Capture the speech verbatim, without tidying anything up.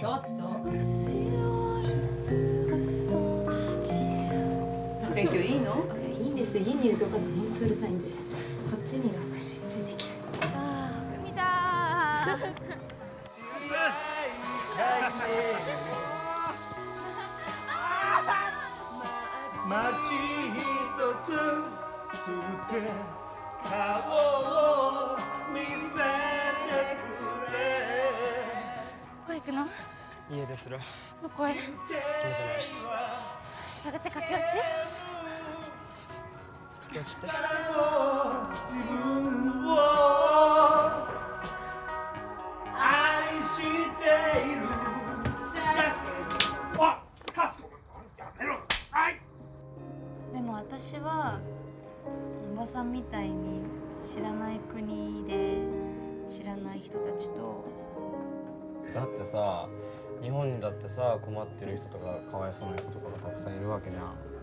ちょっと勉強いいの？ いいんですよ。家にいるとお母さん本当うるさいんで、こっちにいる方が集中できる。 ああ、海だ街一つつって顔を見せてくれ。 どこ行くの？ 家ですらどこへ？ 決めてない。 それって駆け落ち？ 駆け落ちって自分を愛しているだけど。あ、カスコやめろ。はい。 でも私はおばさんみたいに知らない国で知らない人たちと。 だってさ、日本にだってさ困ってる人とかかわいそうな人とかがたくさんいるわけじゃん。